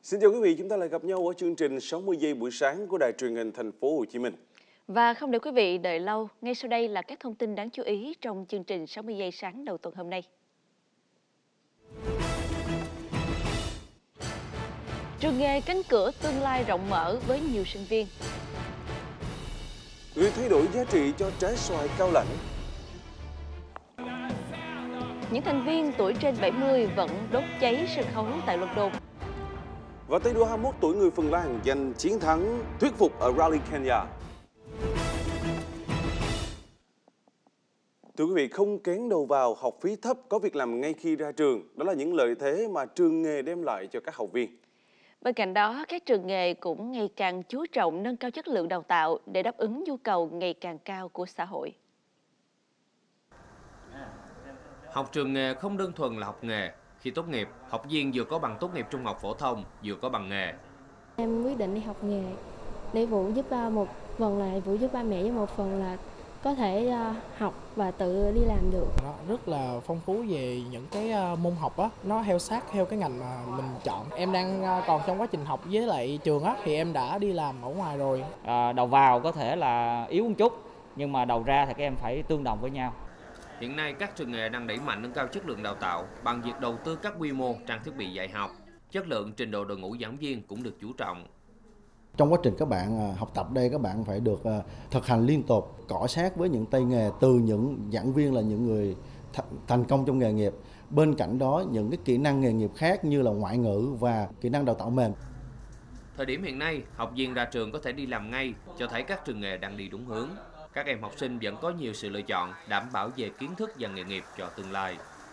Xin chào quý vị, chúng ta lại gặp nhau ở chương trình 60 giây buổi sáng của Đài Truyền hình Thành phố Hồ Chí Minh. Và không để quý vị đợi lâu, ngay sau đây là các thông tin đáng chú ý trong chương trình 60 giây sáng đầu tuần hôm nay. Trường nghề cánh cửa tương lai rộng mở với nhiều sinh viên. Người thay đổi giá trị cho trái xoài Cao Lãnh. Những thành viên tuổi trên 70 vẫn đốt cháy sân khấu tại London. Và tay đua 21 tuổi người Phần Lan giành chiến thắng thuyết phục ở Rally Kenya. Thưa quý vị, không kén đầu vào, học phí thấp, có việc làm ngay khi ra trường. Đó là những lợi thế mà trường nghề đem lại cho các học viên. Bên cạnh đó, các trường nghề cũng ngày càng chú trọng nâng cao chất lượng đào tạo để đáp ứng nhu cầu ngày càng cao của xã hội. Học trường nghề không đơn thuần là học nghề. Khi tốt nghiệp, học viên vừa có bằng tốt nghiệp trung học phổ thông, vừa có bằng nghề. Em quyết định đi học nghề để phụ giúp một phần là phụ giúp ba mẹ, với một phần là có thể học và tự đi làm được. Nó rất là phong phú về những cái môn học á, nó theo sát theo cái ngành mà mình chọn. Em đang còn trong quá trình học với lại trường á, thì em đã đi làm ở ngoài rồi. Đầu vào có thể là yếu một chút, nhưng mà đầu ra thì các em phải tương đồng với nhau. Hiện nay các trường nghề đang đẩy mạnh nâng cao chất lượng đào tạo bằng việc đầu tư các quy mô trang thiết bị dạy học. Chất lượng trình độ đội ngũ giảng viên cũng được chú trọng. Trong quá trình các bạn học tập đây, các bạn phải được thực hành liên tục, cọ sát với những tay nghề từ những giảng viên là những người thành công trong nghề nghiệp. Bên cạnh đó, những cái kỹ năng nghề nghiệp khác như là ngoại ngữ và kỹ năng đào tạo mềm. Thời điểm hiện nay, học viên ra trường có thể đi làm ngay, cho thấy các trường nghề đang đi đúng hướng. Các em học sinh vẫn có nhiều sự lựa chọn, đảm bảo về kiến thức và nghề nghiệp cho tương lai.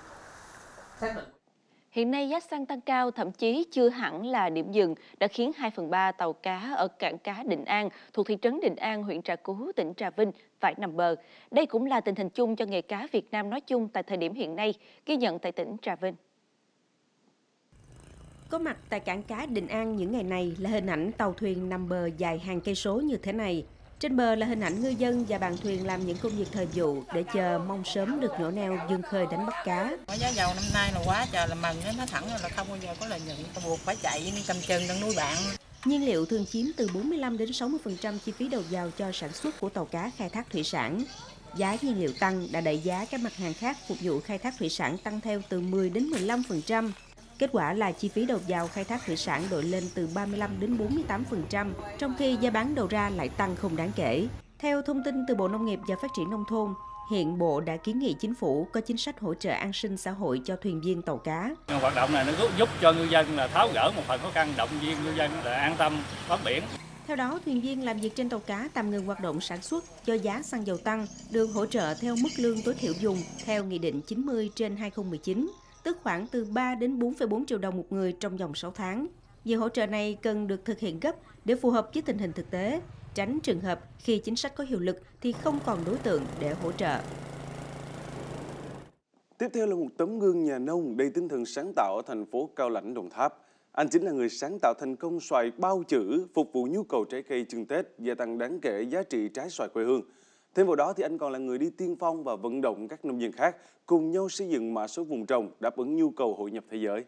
Hiện nay giá xăng tăng cao, thậm chí chưa hẳn là điểm dừng, đã khiến 2/3 tàu cá ở cảng cá Định An thuộc thị trấn Định An, huyện Trà Cú, tỉnh Trà Vinh phải nằm bờ. Đây cũng là tình hình chung cho nghề cá Việt Nam nói chung tại thời điểm hiện nay, ghi nhận tại tỉnh Trà Vinh. Có mặt tại cảng cá Định An những ngày này là hình ảnh tàu thuyền nằm bờ dài hàng cây số như thế này. Trên bờ là hình ảnh ngư dân và bạn thuyền làm những công việc thời vụ để chờ mong sớm được nhổ neo vươn khơi đánh bắt cá. Giá dầu năm nay là quá trời là mừng, nó thẳng là không bao giờ có lợi nhuận, buộc phải chạy cầm chừng đang nuôi bạn. Nhiên liệu thường chiếm từ 45 đến 60% chi phí đầu vào cho sản xuất của tàu cá khai thác thủy sản. Giá nhiên liệu tăng đã đẩy giá các mặt hàng khác phục vụ khai thác thủy sản tăng theo từ 10 đến 15%. Kết quả là chi phí đầu vào khai thác thủy sản đội lên từ 35 đến 48%, trong khi giá bán đầu ra lại tăng không đáng kể. Theo thông tin từ Bộ Nông nghiệp và Phát triển Nông thôn, hiện Bộ đã kiến nghị Chính phủ có chính sách hỗ trợ an sinh xã hội cho thuyền viên tàu cá. Hoạt động này nó giúp cho ngư dân là tháo gỡ một phần khó khăn, động viên ngư dân là an tâm bám biển. Theo đó, thuyền viên làm việc trên tàu cá tạm ngừng hoạt động sản xuất do giá xăng dầu tăng, được hỗ trợ theo mức lương tối thiểu vùng theo Nghị định 90/2019. Tức khoảng từ 3 đến 4,4 triệu đồng một người trong vòng 6 tháng. Việc hỗ trợ này cần được thực hiện gấp để phù hợp với tình hình thực tế, tránh trường hợp khi chính sách có hiệu lực thì không còn đối tượng để hỗ trợ. Tiếp theo là một tấm gương nhà nông đầy tinh thần sáng tạo ở thành phố Cao Lãnh, Đồng Tháp. Anh chính là người sáng tạo thành công xoài bao chữ phục vụ nhu cầu trái cây chưng Tết, gia tăng đáng kể giá trị trái xoài quê hương. Thêm vào đó thì anh còn là người đi tiên phong và vận động các nông dân khác cùng nhau xây dựng mã số vùng trồng đáp ứng nhu cầu hội nhập thế giới.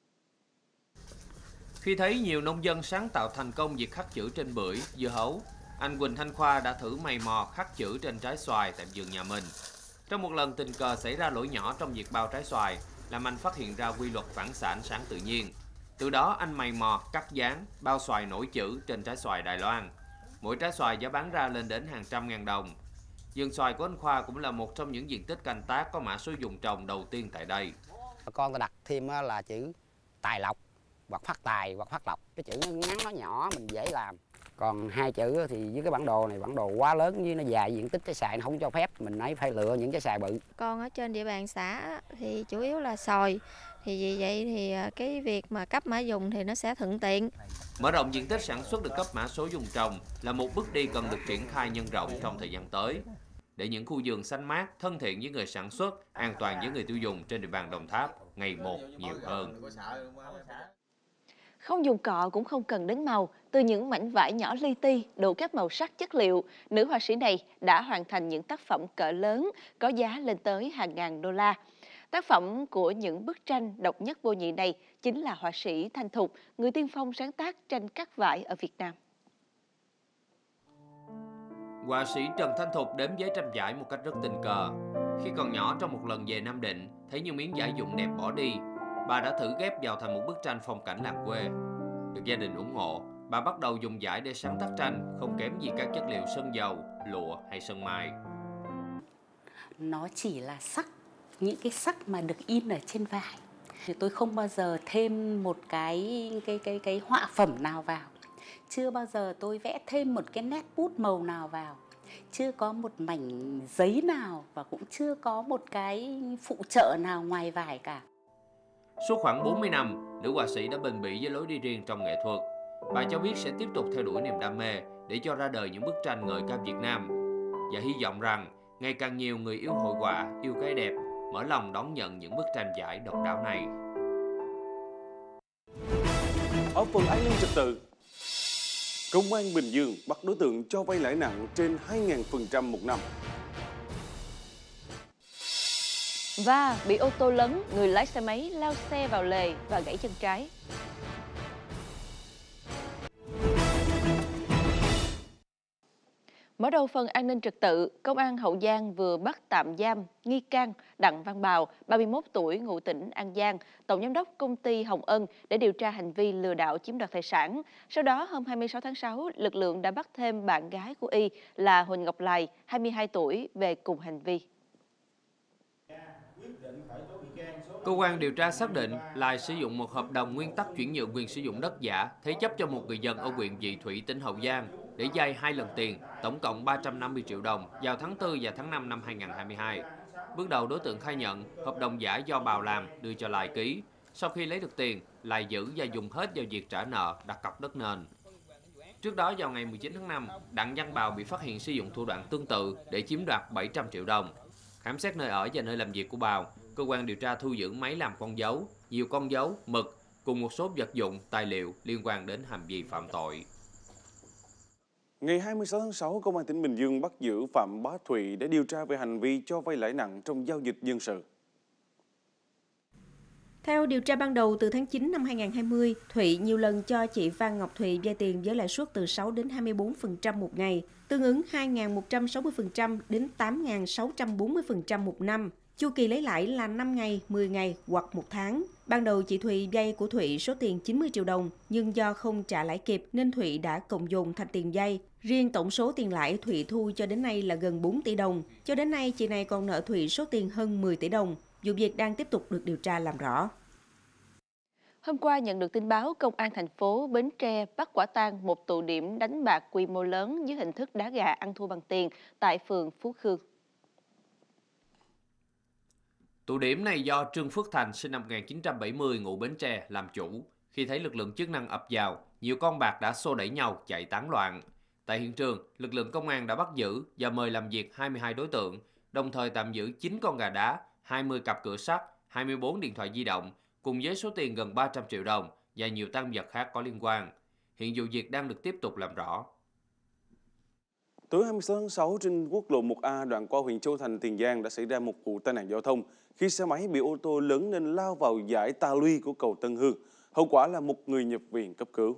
Khi thấy nhiều nông dân sáng tạo thành công việc khắc chữ trên bưởi, dưa hấu, anh Quỳnh Thanh Khoa đã thử mày mò khắc chữ trên trái xoài tại vườn nhà mình. Trong một lần tình cờ xảy ra lỗi nhỏ trong việc bao trái xoài, làm anh phát hiện ra quy luật phản xạ ánh sáng tự nhiên. Từ đó anh mày mò cắt dán, bao xoài nổi chữ trên trái xoài Đài Loan. Mỗi trái xoài giá bán ra lên đến hàng trăm ngàn đồng. Vườn xoài của anh Khoa cũng là một trong những diện tích canh tác có mã số vùng trồng đầu tiên tại đây. Con ta đặt thêm là chữ tài lộc hoặc phát tài hoặc phát lộc. Cái chữ nó ngắn nó nhỏ mình dễ làm. Còn hai chữ thì với cái bản đồ này, bản đồ quá lớn với nó dài diện tích trái xoài nó không cho phép, mình ấy phải lựa những trái xoài bự. Con ở trên địa bàn xã thì chủ yếu là xoài. Thì vì vậy thì cái việc mà cấp mã vùng thì nó sẽ thuận tiện. Mở rộng diện tích sản xuất được cấp mã số vùng trồng là một bước đi cần được triển khai nhân rộng trong thời gian tới, để những khu vườn xanh mát, thân thiện với người sản xuất, an toàn với người tiêu dùng trên địa bàn Đồng Tháp ngày một nhiều hơn. Không dùng cọ cũng không cần đến màu, từ những mảnh vải nhỏ li ti đủ các màu sắc chất liệu, nữ họa sĩ này đã hoàn thành những tác phẩm cỡ lớn có giá lên tới hàng ngàn đô la. Tác phẩm của những bức tranh độc nhất vô nhị này chính là họa sĩ Thanh Thục, người tiên phong sáng tác tranh cắt vải ở Việt Nam. Họa sĩ Trần Thanh Thục đếm giấy tranh vải một cách rất tình cờ. Khi còn nhỏ, trong một lần về Nam Định, thấy những miếng vải dụng đẹp bỏ đi, bà đã thử ghép vào thành một bức tranh phong cảnh làng quê. Được gia đình ủng hộ, bà bắt đầu dùng vải để sáng tác tranh, không kém gì các chất liệu sơn dầu, lụa hay sơn mài. Nó chỉ là sắc, những cái sắc mà được in ở trên vải. Thì tôi không bao giờ thêm một cái họa phẩm nào vào. Chưa bao giờ tôi vẽ thêm một cái nét bút màu nào vào. Chưa có một mảnh giấy nào và cũng chưa có một cái phụ trợ nào ngoài vải cả. Suốt khoảng 40 năm, nữ họa sĩ đã bền bỉ với lối đi riêng trong nghệ thuật. Bà cho biết sẽ tiếp tục theo đuổi niềm đam mê để cho ra đời những bức tranh ngợi ca Việt Nam. Và hy vọng rằng ngày càng nhiều người yêu hội họa, yêu cái đẹp, mở lòng đón nhận những bức tranh vải độc đáo này. Ở phần an ninh trật tự, Công an Bình Dương bắt đối tượng cho vay lãi nặng trên 2.000% một năm. Và bị ô tô lấn, người lái xe máy lao xe vào lề và gãy chân trái. Mở đầu phần an ninh trật tự, Công an Hậu Giang vừa bắt tạm giam nghi can Đặng Văn Bào, 31 tuổi, ngụ tỉnh An Giang, tổng giám đốc công ty Hồng Ân để điều tra hành vi lừa đảo chiếm đoạt tài sản. Sau đó, hôm 26 tháng 6, lực lượng đã bắt thêm bạn gái của Y là Huỳnh Ngọc Lài, 22 tuổi, về cùng hành vi. Cơ quan điều tra xác định Lài sử dụng một hợp đồng nguyên tắc chuyển nhượng quyền sử dụng đất giả thế chấp cho một người dân ở huyện Vị Thủy, tỉnh Hậu Giang để vay 2 lần tiền, tổng cộng 350 triệu đồng vào tháng 4 và tháng 5 năm 2022. Bước đầu đối tượng khai nhận hợp đồng giả do Bào làm đưa cho Lài ký. Sau khi lấy được tiền, Lài giữ và dùng hết vào việc trả nợ, đặt cọc đất nền. Trước đó vào ngày 19 tháng 5, Đặng Văn Bào bị phát hiện sử dụng thủ đoạn tương tự để chiếm đoạt 700 triệu đồng. Khám xét nơi ở và nơi làm việc của Bào, cơ quan điều tra thu giữ máy làm con dấu, nhiều con dấu, mực cùng một số vật dụng, tài liệu liên quan đến hành vi phạm tội. Ngày 26 tháng 6, Công an tỉnh Bình Dương bắt giữ Phạm Bá Thụy để điều tra về hành vi cho vay lãi nặng trong giao dịch dân sự. Theo điều tra ban đầu, từ tháng 9 năm 2020, Thụy nhiều lần cho chị Phan Ngọc Thụy vay tiền với lãi suất từ 6 đến 24% một ngày, tương ứng 2.160% đến 8.640% một năm. Chu kỳ lấy lãi là 5 ngày, 10 ngày hoặc 1 tháng. Ban đầu chị Thụy vay của Thụy số tiền 90 triệu đồng, nhưng do không trả lãi kịp nên Thụy đã cộng dồn thành tiền vay. Riêng tổng số tiền lãi Thụy thu cho đến nay là gần 4 tỷ đồng. Cho đến nay, chị này còn nợ Thụy số tiền hơn 10 tỷ đồng. Vụ việc đang tiếp tục được điều tra làm rõ. Hôm qua nhận được tin báo, Công an thành phố Bến Tre bắt quả tang một tụ điểm đánh bạc quy mô lớn dưới hình thức đá gà ăn thua bằng tiền tại phường Phú Khương. Tụ điểm này do Trương Phước Thành sinh năm 1970 ngụ Bến Tre làm chủ. Khi thấy lực lượng chức năng ập vào, nhiều con bạc đã xô đẩy nhau chạy tán loạn. Tại hiện trường, lực lượng công an đã bắt giữ và mời làm việc 22 đối tượng, đồng thời tạm giữ 9 con gà đá, 20 cặp cửa sắt, 24 điện thoại di động, cùng với số tiền gần 300 triệu đồng và nhiều tang vật khác có liên quan. Hiện vụ việc đang được tiếp tục làm rõ. Tối 26 tháng 6, trên quốc lộ 1A đoạn qua huyện Châu Thành, Tiền Giang đã xảy ra một vụ tai nạn giao thông khi xe máy bị ô tô lớn nên lao vào dải ta luy của cầu Tân Hương. Hậu quả là một người nhập viện cấp cứu.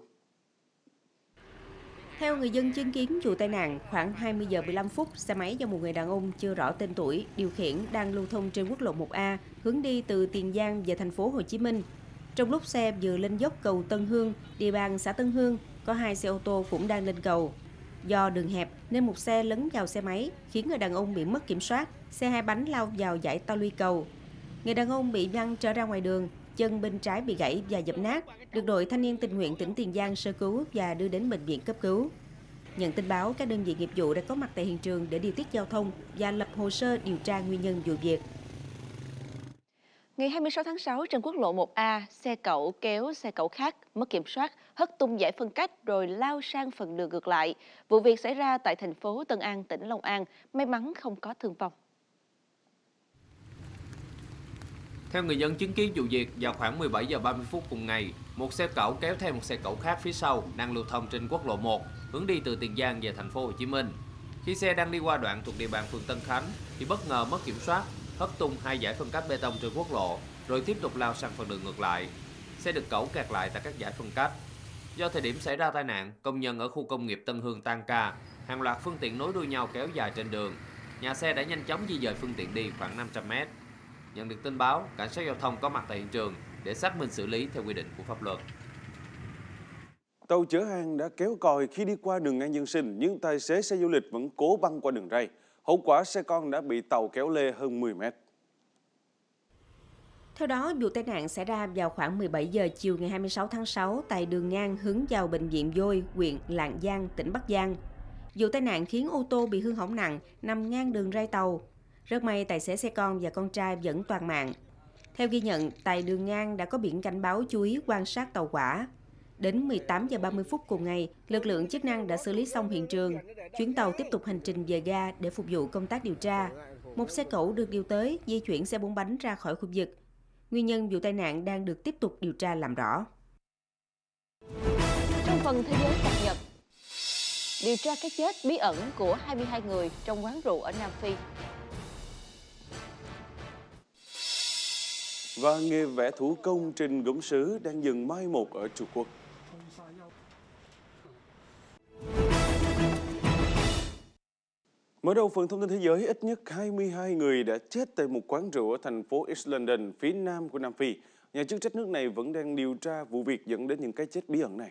Theo người dân chứng kiến vụ tai nạn, khoảng 20 giờ 15 phút, xe máy do một người đàn ông chưa rõ tên tuổi điều khiển đang lưu thông trên quốc lộ 1A, hướng đi từ Tiền Giang về thành phố Hồ Chí Minh. Trong lúc xe vừa lên dốc cầu Tân Hương, địa bàn xã Tân Hương, có 2 xe ô tô cũng đang lên cầu. Do đường hẹp nên một xe lấn vào xe máy, khiến người đàn ông bị mất kiểm soát, xe hai bánh lao vào dải ta luy cầu. Người đàn ông bị văng trở ra ngoài đường, chân bên trái bị gãy và dập nát, được đội thanh niên tình nguyện tỉnh Tiền Giang sơ cứu và đưa đến bệnh viện cấp cứu. Nhận tin báo, các đơn vị nghiệp vụ đã có mặt tại hiện trường để điều tiết giao thông và lập hồ sơ điều tra nguyên nhân vụ việc. Ngày 26 tháng 6, trên quốc lộ 1A, xe cẩu kéo xe cẩu khác mất kiểm soát, hất tung dải phân cách rồi lao sang phần đường ngược lại. Vụ việc xảy ra tại thành phố Tân An, tỉnh Long An, may mắn không có thương vong. Theo người dân chứng kiến vụ việc, vào khoảng 17 giờ 30 phút cùng ngày, một xe cẩu kéo theo một xe cẩu khác phía sau đang lưu thông trên quốc lộ 1, hướng đi từ Tiền Giang về thành phố Hồ Chí Minh. Khi xe đang đi qua đoạn thuộc địa bàn phường Tân Khánh thì bất ngờ mất kiểm soát, hất tung 2 dải phân cách bê tông trên quốc lộ, rồi tiếp tục lao sang phần đường ngược lại. Xe được cẩu kẹt lại tại các dải phân cách. Do thời điểm xảy ra tai nạn, công nhân ở khu công nghiệp Tân Hương tan ca, hàng loạt phương tiện nối đuôi nhau kéo dài trên đường. Nhà xe đã nhanh chóng di dời phương tiện đi khoảng 500 mét. Nhận được tin báo, cảnh sát giao thông có mặt tại hiện trường để xác minh xử lý theo quy định của pháp luật. Tàu chở hàng đã kéo còi khi đi qua đường ngang dân sinh, nhưng tài xế xe du lịch vẫn cố băng qua đường ray. Hậu quả xe con đã bị tàu kéo lê hơn 10 mét. Theo đó, vụ tai nạn xảy ra vào khoảng 17 giờ chiều ngày 26 tháng 6 tại đường ngang hướng vào Bệnh viện Dôi, huyện Lạng Giang, tỉnh Bắc Giang. Vụ tai nạn khiến ô tô bị hư hỏng nặng, nằm ngang đường ray tàu. Rất may tài xế xe con và con trai vẫn toàn mạng. Theo ghi nhận, tại đường ngang đã có biển cảnh báo chú ý quan sát tàu hỏa. Đến 18 giờ 30 phút cùng ngày, lực lượng chức năng đã xử lý xong hiện trường. Chuyến tàu tiếp tục hành trình về ga để phục vụ công tác điều tra. Một xe cẩu được điều tới, di chuyển xe 4 bánh ra khỏi khu vực. Nguyên nhân vụ tai nạn đang được tiếp tục điều tra làm rõ. Trong phần thế giới cập nhật, điều tra cái chết bí ẩn của 22 người trong quán rượu ở Nam Phi. Và nghề vẽ thủ công trên gốm sứ đang dần mai một ở Trung Quốc. Mở đầu phần thông tin thế giới, ít nhất 22 người đã chết tại một quán rượu ở thành phố East London, phía nam của Nam Phi. Nhà chức trách nước này vẫn đang điều tra vụ việc dẫn đến những cái chết bí ẩn này.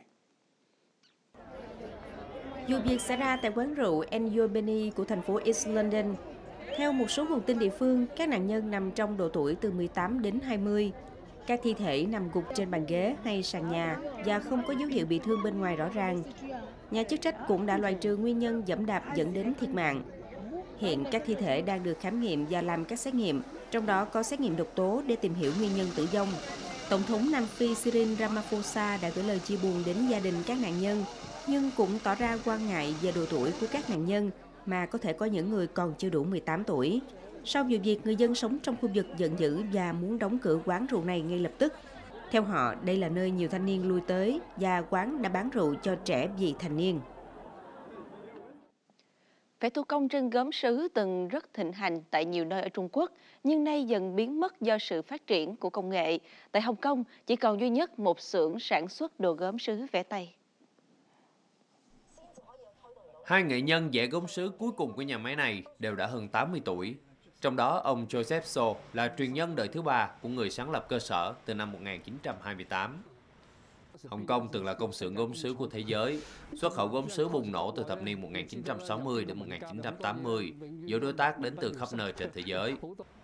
Vụ việc xảy ra tại quán rượu Enjobeni của thành phố East London. Theo một số nguồn tin địa phương, các nạn nhân nằm trong độ tuổi từ 18 đến 20. Các thi thể nằm gục trên bàn ghế hay sàn nhà và không có dấu hiệu bị thương bên ngoài rõ ràng. Nhà chức trách cũng đã loại trừ nguyên nhân giẫm đạp dẫn đến thiệt mạng. Hiện các thi thể đang được khám nghiệm và làm các xét nghiệm, trong đó có xét nghiệm độc tố để tìm hiểu nguyên nhân tử vong. Tổng thống Nam Phi Cyril Ramaphosa đã gửi lời chia buồn đến gia đình các nạn nhân, nhưng cũng tỏ ra quan ngại về độ tuổi của các nạn nhân, mà có thể có những người còn chưa đủ 18 tuổi. Sau vụ việc, người dân sống trong khu vực giận dữ và muốn đóng cửa quán rượu này ngay lập tức. Theo họ, đây là nơi nhiều thanh niên lui tới và quán đã bán rượu cho trẻ vị thành niên. Vẽ thủ công trên gốm sứ từng rất thịnh hành tại nhiều nơi ở Trung Quốc, nhưng nay dần biến mất do sự phát triển của công nghệ. Tại Hồng Kông, chỉ còn duy nhất một xưởng sản xuất đồ gốm sứ vẽ tay. Hai nghệ nhân vẽ gốm sứ cuối cùng của nhà máy này đều đã hơn 80 tuổi. Trong đó, ông Joseph So là truyền nhân đời thứ 3 của người sáng lập cơ sở từ năm 1928. Hồng Kông từng là công xưởng gốm sứ của thế giới, xuất khẩu gốm sứ bùng nổ từ thập niên 1960 đến 1980, với đối tác đến từ khắp nơi trên thế giới.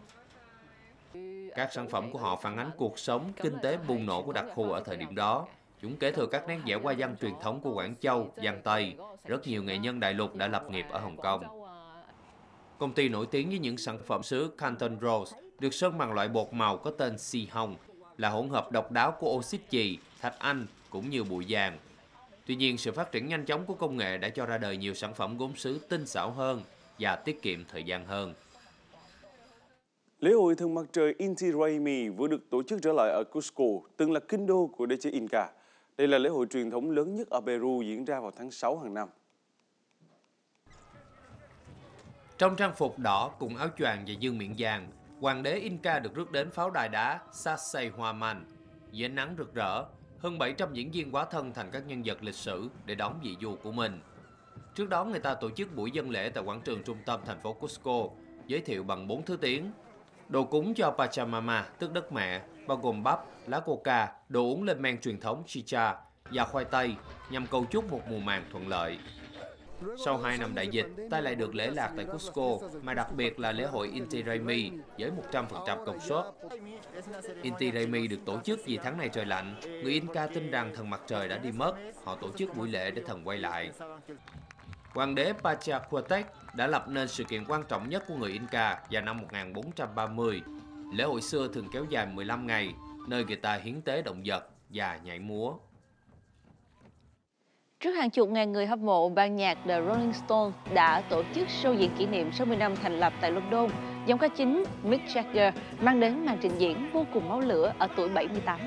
Các sản phẩm của họ phản ánh cuộc sống, kinh tế bùng nổ của đặc khu ở thời điểm đó. Chúng kế thừa các nét vẽ hoa văn truyền thống của Quảng Châu, Giang Tây. Rất nhiều nghệ nhân đại lục đã lập nghiệp ở Hồng Kông. Công ty nổi tiếng với những sản phẩm sứ Canton Rose được sơn bằng loại bột màu có tên Si Hồng, là hỗn hợp độc đáo của oxit chì, thạch anh cũng như bụi vàng. Tuy nhiên, sự phát triển nhanh chóng của công nghệ đã cho ra đời nhiều sản phẩm gốm sứ tinh xảo hơn và tiết kiệm thời gian hơn. Lễ hội thần mặt trời Inti Raymi vừa được tổ chức trở lại ở Cusco, từng là kinh đô của đế chế Inca. Đây là lễ hội truyền thống lớn nhất ở Peru, diễn ra vào tháng 6 hàng năm. Trong trang phục đỏ cùng áo choàng và dương miệng vàng, hoàng đế Inca được rước đến pháo đài đá Sacsayhuaman. Dưới ánh nắng rực rỡ, hơn 700 diễn viên hóa thân thành các nhân vật lịch sử để đón vị vua của mình. Trước đó, người ta tổ chức buổi dân lễ tại quảng trường trung tâm thành phố Cusco, giới thiệu bằng 4 thứ tiếng. Đồ cúng cho Pachamama, tức đất mẹ, bao gồm bắp, lá coca, đồ uống lên men truyền thống chicha và khoai tây, nhằm cầu chúc một mùa màng thuận lợi. Sau 2 năm đại dịch, tay lại được lễ lạc tại Cusco, mà đặc biệt là lễ hội Inti Raymi với 100% công suất. Inti Raymi được tổ chức vì tháng này trời lạnh, người Inca tin rằng thần mặt trời đã đi mất, họ tổ chức buổi lễ để thần quay lại. Hoàng đế Pachacuatec đã lập nên sự kiện quan trọng nhất của người Inca vào năm 1430. Lễ hội xưa thường kéo dài 15 ngày, nơi người ta hiến tế động vật và nhảy múa. Trước hàng chục ngàn người hâm mộ, ban nhạc The Rolling Stones đã tổ chức show diễn kỷ niệm 60 năm thành lập tại London. Giọng ca chính Mick Jagger mang đến màn trình diễn vô cùng máu lửa ở tuổi 78.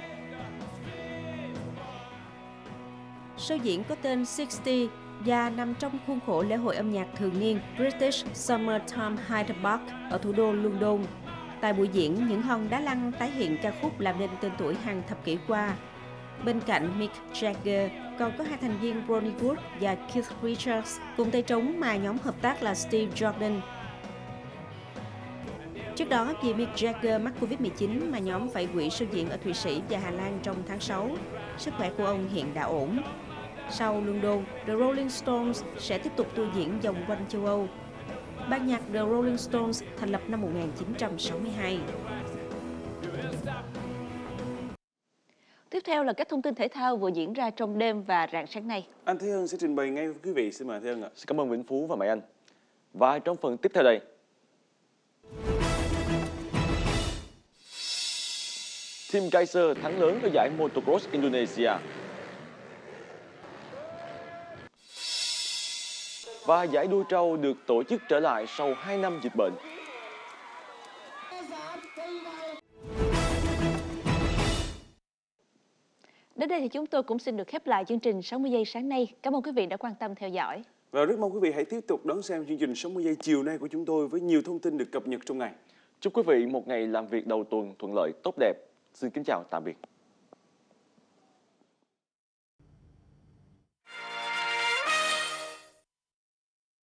Show diễn có tên 60 và nằm trong khuôn khổ lễ hội âm nhạc thường niên British Summertime Hyde Park ở thủ đô London. Tại buổi diễn, những hòn đá lăn tái hiện ca khúc làm nên tên tuổi hàng thập kỷ qua. Bên cạnh Mick Jagger, còn có hai thành viên Ronnie Wood và Keith Richards cùng tay trống mà nhóm hợp tác là Steve Jordan. Trước đó, vì Mick Jagger mắc Covid-19 mà nhóm phải hủy show diễn ở Thụy Sĩ và Hà Lan trong tháng 6. Sức khỏe của ông hiện đã ổn. Sau London, The Rolling Stones sẽ tiếp tục tour diễn vòng quanh châu Âu. Ban nhạc The Rolling Stones thành lập năm 1962. Tiếp theo là các thông tin thể thao vừa diễn ra trong đêm và rạng sáng nay. Anh Thế Hân sẽ trình bày ngay với quý vị. Xin mời Thế Hân ạ. Xin cảm ơn Vĩnh Phú và Mai Anh. Và trong phần tiếp theo đây, Team Kaiser thắng lớn ở giải Motocross Indonesia. Và giải đua trâu được tổ chức trở lại sau 2 năm dịch bệnh. Đến đây thì chúng tôi cũng xin được khép lại chương trình 60 giây sáng nay. Cảm ơn quý vị đã quan tâm theo dõi. Và rất mong quý vị hãy tiếp tục đón xem chương trình 60 giây chiều nay của chúng tôi với nhiều thông tin được cập nhật trong ngày. Chúc quý vị một ngày làm việc đầu tuần thuận lợi tốt đẹp. Xin kính chào tạm biệt.